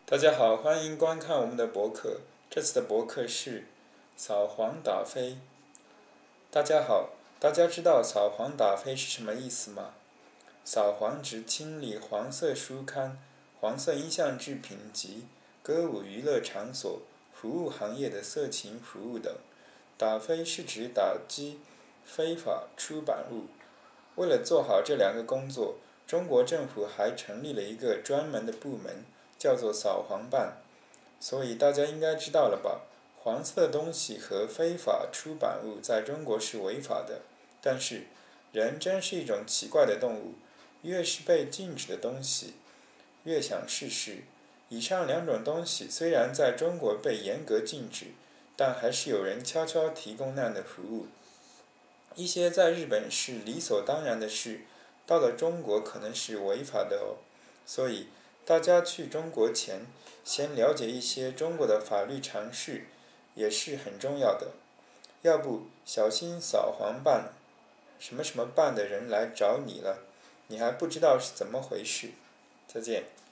大家好，欢迎观看我们的博客。这次的博客是扫黄打非。大家好，大家知道扫黄打非是什么意思吗？扫黄指清理黄色书刊、黄色音像制品及歌舞娱乐场所、服务行业的色情服务等。打非是指打击非法出版物。为了做好这两个工作，中国政府还成立了一个专门的部门，叫做扫黄办。所以大家应该知道了吧？黄色的东西和非法出版物在中国是违法的。但是，人真是一种奇怪的动物，越是被禁止的东西，越想试试。以上两种东西虽然在中国被严格禁止，但还是有人悄悄提供那样的服务。一些在日本是理所当然的事，到了中国可能是违法的哦。所以，大家去中国前，先了解一些中国的法律常识，也是很重要的。要不小心扫黄办什么什么办的人来找你了，你还不知道是怎么回事。再见。